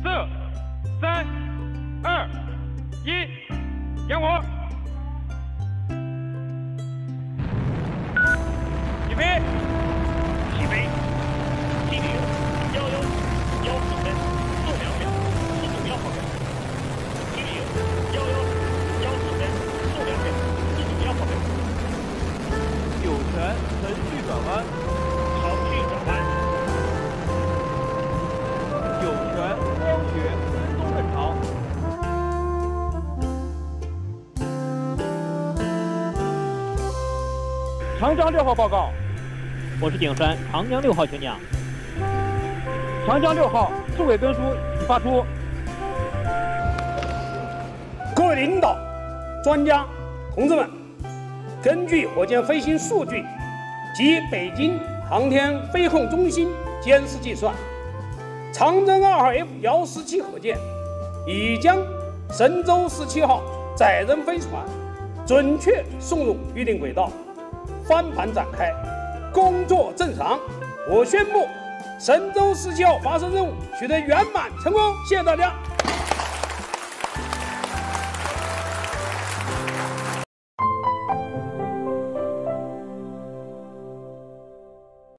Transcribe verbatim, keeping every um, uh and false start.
四、三、二、一，点火！起飞！ 起飞！机零幺幺幺四分速两秒，速度幺毫秒。机零幺幺幺四分速两秒，速度幺毫秒。 酒泉程序转弯。 程序转弯。 酒泉光学跟踪正常。长江六号报告。 我是顶山长江六号群长。 长江六号数位根书已发出。 各位领导、专家、同志们，根据火箭飞行数据及北京航天飞控中心监视计算，长征二号 F 幺四七火箭已将神舟十七号载人飞船准确送入预定轨道，翻盘展开，工作正常。我宣布，神舟十七号发射任务取得圆满成功。谢谢大家。